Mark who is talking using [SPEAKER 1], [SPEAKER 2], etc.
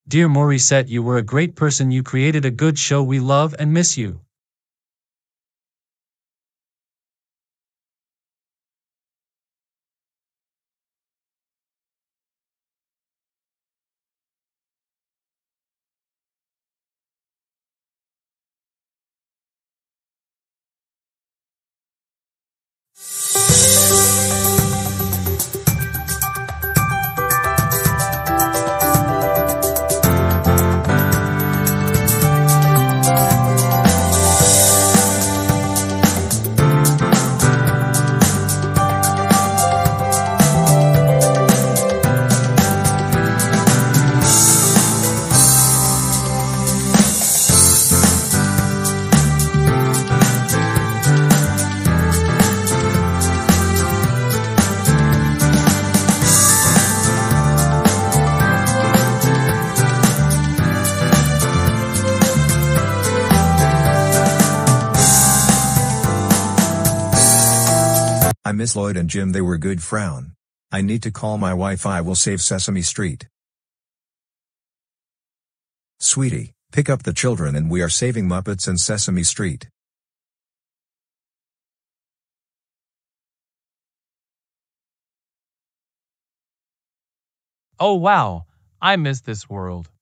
[SPEAKER 1] Dear Morrisett, you were a great person. You created a good show. We love and miss you.
[SPEAKER 2] I miss Lloyd and Jim, they were good. Frown. I need to call my wife. I will save Sesame Street. Sweetie, pick up the children and we are saving Muppets and Sesame Street.
[SPEAKER 3] Oh wow, I miss this world.